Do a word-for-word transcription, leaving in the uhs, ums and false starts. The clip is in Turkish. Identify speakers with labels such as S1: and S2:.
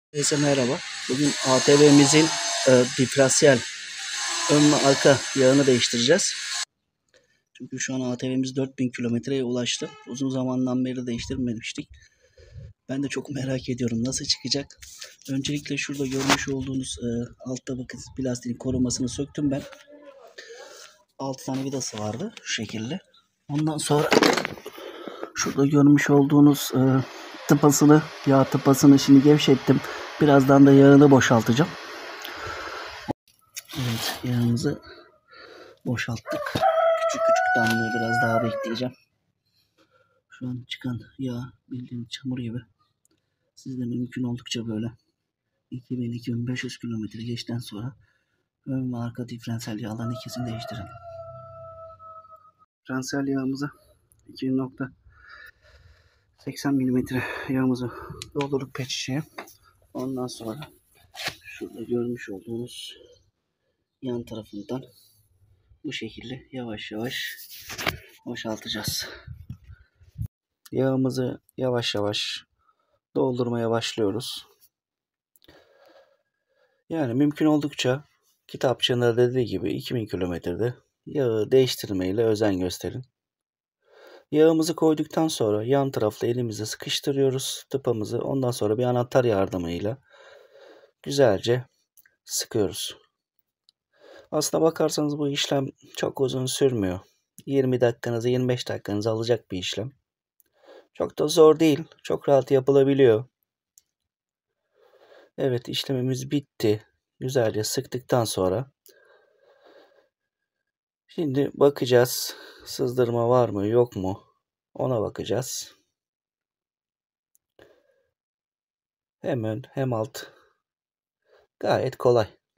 S1: Herkese merhaba. Bugün A T V'mizin e, diferansiyel ön ve arka yağını değiştireceğiz. Çünkü şu an A T V'miz dört bin kilometreye ulaştı. Uzun zamandan beri değiştirmemiştik. Ben de çok merak ediyorum nasıl çıkacak. Öncelikle şurada görmüş olduğunuz e, alt tabaka plastiğin korumasını söktüm ben. altı tane vidası vardı şu şekilde. Ondan sonra şurada görmüş olduğunuz e, tıpasını, yağ tıpasını şimdi gevşettim. Birazdan da yağını boşaltacağım. Evet, yağımızı boşalttık. Küçük küçük damlıyor. Biraz daha bekleyeceğim. Şu an çıkan yağ bildiğin çamur gibi. Siz de mümkün oldukça böyle iki bin iki bin beş yüz kilometre geçten sonra ön ve arka diferansiyel yağların ikisini değiştirin. Diferansiyel yağımızı iki nokta seksen milimetre yağımızı doldurduk pet şişeye. Ondan sonra şurada görmüş olduğunuz yan tarafından bu şekilde yavaş yavaş boşaltacağız. Yağımızı yavaş yavaş doldurmaya başlıyoruz. Yani mümkün oldukça kitapçığında dediği gibi iki bin kilometrede yağı değiştirmeyle özen gösterin. Yağımızı koyduktan sonra yan tarafla elimizi sıkıştırıyoruz tıpamızı. Ondan sonra bir anahtar yardımıyla güzelce sıkıyoruz. Aslına bakarsanız bu işlem çok uzun sürmüyor. yirmi dakikanızı yirmi beş dakikanızı alacak bir işlem. Çok da zor değil. Çok rahat yapılabiliyor. Evet, işlemimiz bitti. Güzelce sıktıktan sonra şimdi bakacağız. Sızdırma var mı yok mu? Ona bakacağız. Hem ön hem alt. Gayet kolay.